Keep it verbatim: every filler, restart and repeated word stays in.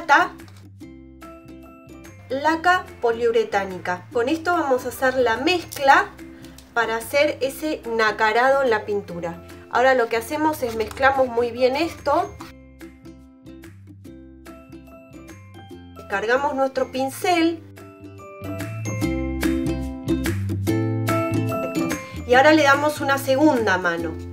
plata, laca poliuretánica. Con esto vamos a hacer la mezcla para hacer ese nacarado en la pintura. Ahora lo que hacemos es mezclamos muy bien esto. Cargamos nuestro pincel. Y ahora le damos una segunda mano.